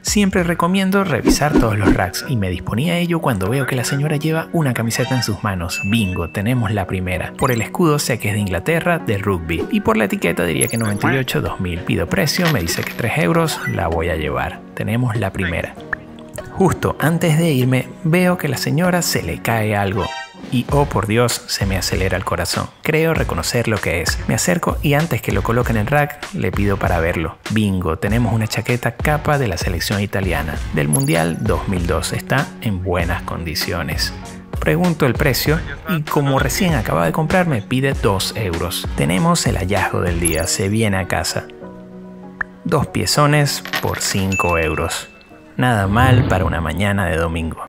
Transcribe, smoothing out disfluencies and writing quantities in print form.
Siempre recomiendo revisar todos los racks y me disponía a ello cuando veo que la señora lleva una camiseta en sus manos. Bingo, tenemos la primera. Por el escudo sé que es de Inglaterra, de rugby. Y por la etiqueta diría que 98-2000. Pido precio, me dice que 3 euros, la voy a llevar. Tenemos la primera. Justo antes de irme, veo que a la señora se le cae algo. Y oh por Dios, se me acelera el corazón. Creo reconocer lo que es. Me acerco y antes que lo coloque en el rack, le pido para verlo. Bingo, tenemos una chaqueta capa de la selección italiana del Mundial 2002. Está en buenas condiciones. Pregunto el precio y como recién acaba de comprar me pide 2 euros. Tenemos el hallazgo del día, se viene a casa. 2 piezones por 5 euros. Nada mal para una mañana de domingo.